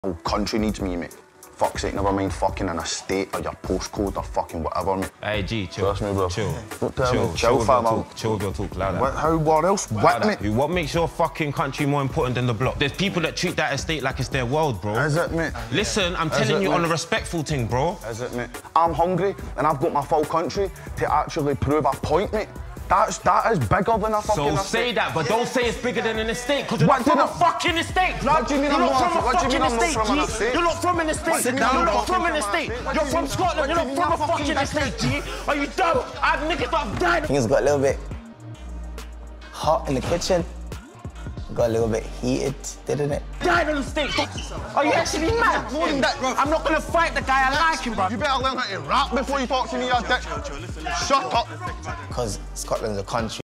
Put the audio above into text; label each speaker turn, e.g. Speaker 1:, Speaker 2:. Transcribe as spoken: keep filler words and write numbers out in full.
Speaker 1: whole country needs me, mate. Fuck's sake, never mind fucking in a state or your postcode or fucking whatever, mate.
Speaker 2: Hey, G, chill.
Speaker 1: Trust me, bro.
Speaker 2: Chill.
Speaker 1: Don't tell
Speaker 2: chill.
Speaker 1: me. Chill,
Speaker 2: chill
Speaker 1: fam.
Speaker 2: Talk. Chill with your talk, like that.
Speaker 1: What, how, what else?
Speaker 2: Like
Speaker 1: what,
Speaker 2: that.
Speaker 1: mate?
Speaker 2: What makes your fucking country more important than the block? There's people that treat that estate like it's their world, bro.
Speaker 1: Is it, mate?
Speaker 2: Listen, I'm
Speaker 1: Is
Speaker 2: telling
Speaker 1: it,
Speaker 2: you
Speaker 1: mate?
Speaker 2: on a respectful thing, bro.
Speaker 1: Is it, mate? I'm hungry and I've got my full country to actually prove a point, mate. That's, that is bigger than a fucking
Speaker 2: So
Speaker 1: estate.
Speaker 2: say that, but don't say it's bigger than an estate, because you're
Speaker 1: What
Speaker 2: not from
Speaker 1: do
Speaker 2: a
Speaker 1: you-
Speaker 2: fucking estate, blood.
Speaker 1: What do you mean
Speaker 2: You're
Speaker 1: I'm
Speaker 2: not
Speaker 1: not-
Speaker 2: from a
Speaker 1: what do you mean
Speaker 2: fucking
Speaker 1: I'm not
Speaker 2: estate,
Speaker 1: from an
Speaker 2: G.
Speaker 1: estate?
Speaker 2: You're not from an estate.
Speaker 1: What do you mean
Speaker 2: You're
Speaker 1: I'm
Speaker 2: not
Speaker 1: not
Speaker 2: from
Speaker 1: from
Speaker 2: an
Speaker 1: an
Speaker 2: estate.
Speaker 1: estate? What
Speaker 2: You're
Speaker 1: do you
Speaker 2: from
Speaker 1: mean-
Speaker 2: Scotland. You're
Speaker 1: what
Speaker 2: not
Speaker 1: do you
Speaker 2: from a
Speaker 1: mean I'm
Speaker 2: fucking
Speaker 1: fucking
Speaker 2: estate, G. Are you dumb? I have niggas that have died.
Speaker 3: Things got a little bit hot in the kitchen. Got a little bit heated, didn't it?
Speaker 2: Died on the stage. Are you actually mad? I'm not gonna fight the guy. I like him, bro.
Speaker 1: You better learn how to rap before you talk to me, you dick. Shut up.
Speaker 3: Because Scotland's a country.